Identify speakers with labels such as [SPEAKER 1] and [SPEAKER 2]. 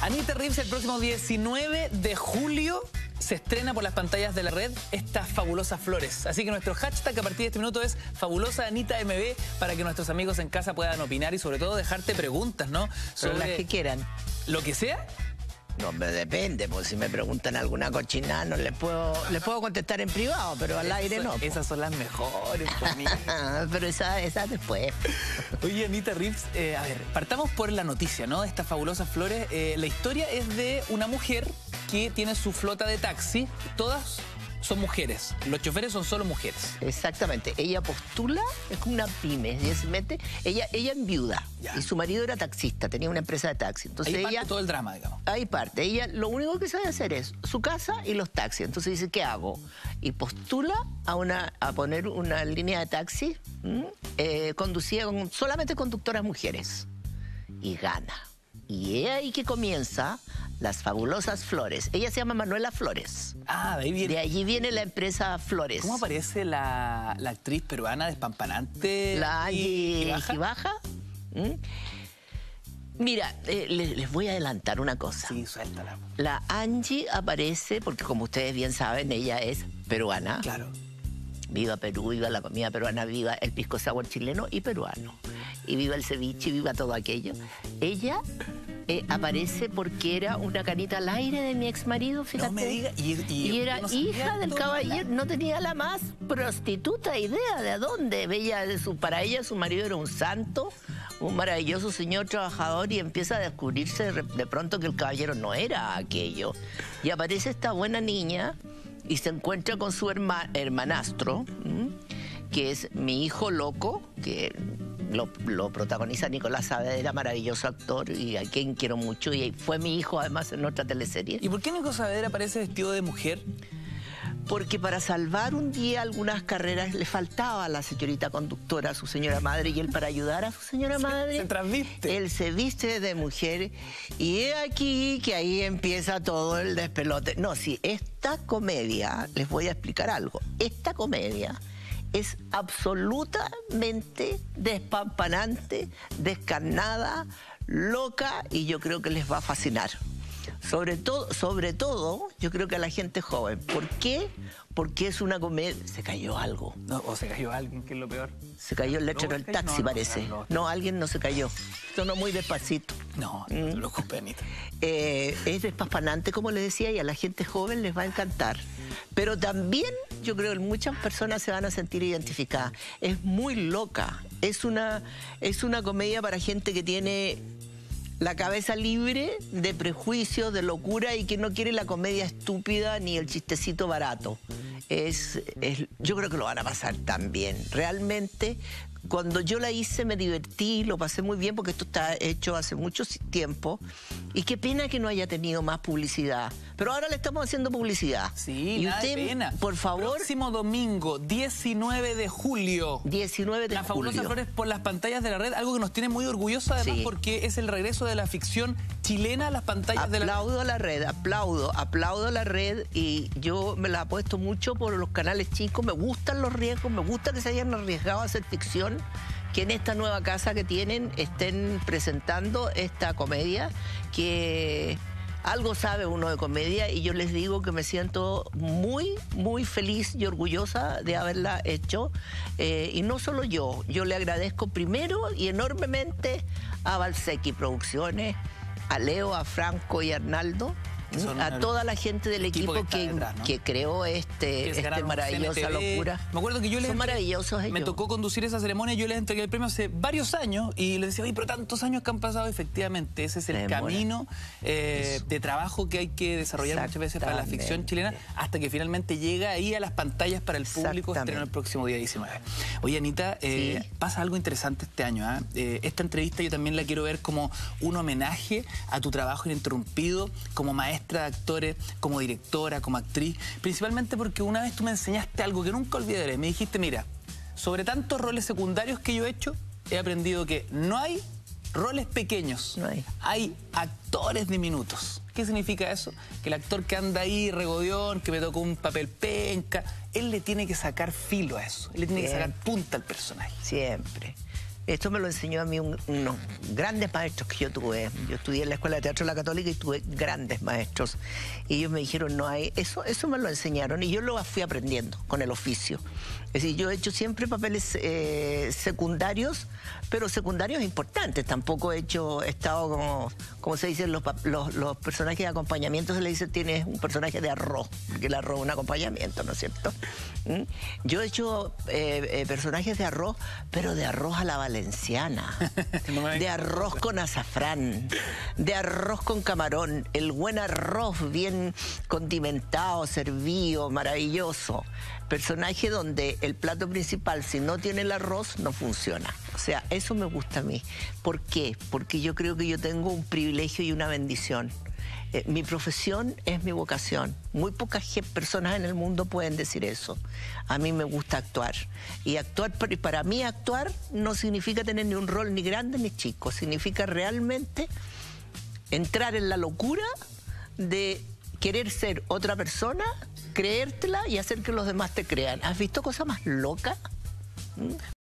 [SPEAKER 1] Anita Reeves, el próximo 19 de julio se estrena por las pantallas de la red estas fabulosas flores. Así que nuestro hashtag a partir de este minuto es FabulosANitaMB para que nuestros amigos en casa puedan opinar y sobre todo dejarte preguntas, ¿no?
[SPEAKER 2] Sobre las que quieran.
[SPEAKER 1] Lo que sea.
[SPEAKER 2] No, me depende, pues si me preguntan alguna cochinada no les puedo contestar en privado, pero al aire no.
[SPEAKER 1] Esas son las mejores, conmigo.
[SPEAKER 2] Pero esa después.
[SPEAKER 1] Oye, Anita Reeves, a ver, partamos por la noticia, ¿no? De estas fabulosas flores. La historia es de una mujer que tiene su flota de taxi. Todas son mujeres. Los choferes son solo mujeres.
[SPEAKER 2] Exactamente. Ella postula, es como una pyme. Ella se mete, ella enviuda. Ya. Y su marido era taxista, tenía una empresa de taxi. Entonces
[SPEAKER 1] ahí parte
[SPEAKER 2] ella,
[SPEAKER 1] todo el drama, digamos.
[SPEAKER 2] Ahí parte. Ella lo único que sabe hacer es su casa y los taxis. Entonces dice, ¿qué hago? Y postula a poner una línea de taxi conducida con solamente conductoras mujeres. Y gana. Y es ahí que comienza las fabulosas flores. Ella se llama Manuela Flores.
[SPEAKER 1] Ah, de ahí viene.
[SPEAKER 2] De allí viene la empresa Flores.
[SPEAKER 1] ¿Cómo aparece la actriz peruana despampanante?
[SPEAKER 2] La Angie Gibaja. Mira, les voy a adelantar una cosa.
[SPEAKER 1] Sí, suéltala.
[SPEAKER 2] La Angie aparece porque, como ustedes bien saben, ella es peruana.
[SPEAKER 1] Claro.
[SPEAKER 2] Viva Perú, viva la comida peruana, viva el pisco sour chileno y peruano. Y viva el ceviche, y viva todo aquello. Ella aparece porque era una canita al aire de mi exmarido, fíjate.
[SPEAKER 1] No me diga.
[SPEAKER 2] Y era hija del caballero, no tenía la más prostituta idea de a dónde. Para ella su marido era un santo, un maravilloso señor trabajador, y empieza a descubrirse de pronto que el caballero no era aquello. Y aparece esta buena niña y se encuentra con su hermanastro, que es Mi hijo loco, que lo protagoniza Nicolás Saavedra, maravilloso actor y a quien quiero mucho, y fue mi hijo además en otra teleserie.
[SPEAKER 1] ¿Y por qué Nicolás Saavedra aparece vestido de mujer?
[SPEAKER 2] Porque para salvar un día algunas carreras le faltaba a la señorita conductora, a su señora madre, y él, para ayudar a su señora madre,
[SPEAKER 1] se transviste.
[SPEAKER 2] Él se viste de mujer, y es aquí que ahí empieza todo el despelote. No, sí, esta comedia, les voy a explicar algo, esta comedia es absolutamente despampanante, descarnada, loca, y yo creo que les va a fascinar. Sobre todo, yo creo que a la gente joven. ¿Por qué? Porque es una comedia. ¿Se cayó algo?
[SPEAKER 1] No, o se cayó alguien, que es lo peor.
[SPEAKER 2] Se cayó el letrero del taxi, parece. No, alguien no se cayó. Sonó muy despacito.
[SPEAKER 1] No, no lo ocupé, Anita.
[SPEAKER 2] Es despampanante, como les decía, y a la gente joven les va a encantar. Pero también yo creo que muchas personas se van a sentir identificadas. Es muy loca. Es una comedia para gente que tiene la cabeza libre de prejuicios, de locura, y que no quiere la comedia estúpida ni el chistecito barato. Yo creo que lo van a pasar tan bien. Realmente, cuando yo la hice me divertí, lo pasé muy bien, porque esto está hecho hace mucho tiempo. Y qué pena que no haya tenido más publicidad. Pero ahora le estamos haciendo publicidad.
[SPEAKER 1] Sí,
[SPEAKER 2] y
[SPEAKER 1] nada
[SPEAKER 2] usted,
[SPEAKER 1] de pena.
[SPEAKER 2] Por favor.
[SPEAKER 1] Próximo domingo, 19 de julio.
[SPEAKER 2] 19 de julio.
[SPEAKER 1] Las fabulosas flores por las pantallas de la red. Algo que nos tiene muy orgullosos, además, sí, porque es el regreso de la ficción chilena a las pantallas de la red.
[SPEAKER 2] Aplaudo a la red, aplaudo a la red, y yo me la apuesto mucho por los canales chicos. Me gustan los riesgos, me gusta que se hayan arriesgado a hacer ficción, que en esta nueva casa que tienen estén presentando esta comedia, que algo sabe uno de comedia, y yo les digo que me siento muy, muy feliz y orgullosa de haberla hecho. Y no solo yo le agradezco primero y enormemente a Valsecchi Producciones, a Leo, a Franco y a Arnaldo, a toda la gente del equipo que creó esta maravillosa locura.
[SPEAKER 1] Me acuerdo que yo
[SPEAKER 2] Son maravillosos ellos.
[SPEAKER 1] Me tocó conducir esa ceremonia, yo les entregué el premio hace varios años y les decía, oye, pero tantos años que han pasado. Efectivamente, ese es el camino de trabajo que hay que desarrollar muchas veces para la ficción chilena, hasta que finalmente llega ahí a las pantallas para el público, estreno el próximo día 19. Oye, Anita, ¿sí? Pasa algo interesante este año. Esta entrevista yo también la quiero ver como un homenaje a tu trabajo ininterrumpido como maestra de actores, como directora, como actriz, principalmente porque una vez tú me enseñaste algo que nunca olvidaré. Me dijiste, mira, sobre tantos roles secundarios que yo he hecho, he aprendido que no hay roles pequeños, hay actores diminutos. ¿Qué significa eso? Que el actor que anda ahí regodión, que me tocó un papel penca, él le tiene que sacar filo a eso, él le tiene que sacar punta al personaje.
[SPEAKER 2] Siempre. Esto me lo enseñó a mí unos grandes maestros que yo tuve. Yo estudié en la Escuela de Teatro de la Católica y tuve grandes maestros. Y ellos me dijeron, no hay... Eso me lo enseñaron y yo lo fui aprendiendo con el oficio. Es decir, yo he hecho siempre papeles secundarios, pero secundarios importantes. Tampoco he estado como se dice, los personajes de acompañamiento se le dice, tienes un personaje de arroz, porque el arroz es un acompañamiento, ¿no es cierto? Yo he hecho personajes de arroz, pero de arroz a la valenciana, de arroz con azafrán, de arroz con camarón, el buen arroz bien condimentado, servido, maravilloso. Personaje donde el plato principal, si no tiene el arroz, no funciona. O sea, eso me gusta a mí. ¿Por qué? Porque yo creo que yo tengo un privilegio y una bendición. Mi profesión es mi vocación. Muy pocas personas en el mundo pueden decir eso. A mí me gusta actuar. Y para mí actuar no significa tener ni un rol ni grande ni chico. Significa realmente entrar en la locura de querer ser otra persona, creértela y hacer que los demás te crean. ¿Has visto cosas más locas?